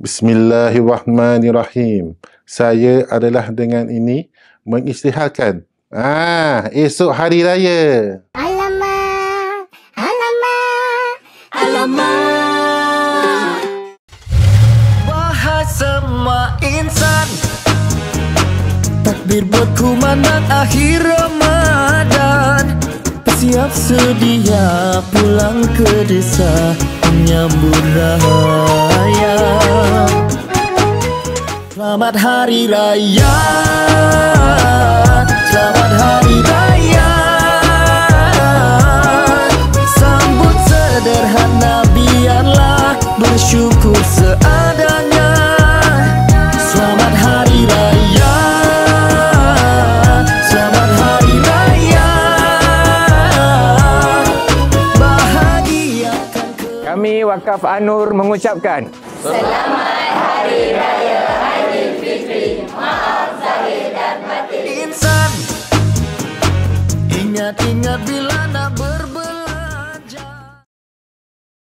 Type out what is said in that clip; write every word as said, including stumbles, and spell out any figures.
Bismillahirrahmanirrahim. Saya adalah dengan ini mengisytiharkan ah esok hari raya. Alamak, alamak, alamak. Wahai semua insan, takbir berkumandang akhir Ramadan. Siap sedia pulang ke desa menyambut raya. Selamat Hari Raya, selamat Hari Raya. Sambut sederhana, biarlah bersyukur seadanya. Selamat Hari Raya, selamat Hari Raya. Bahagiakan ke... Kami Wakaf An-Nur mengucapkan Selamat Hari Raya Aidilfitri. Maaf zahir dan batin. Insan, ingat-ingat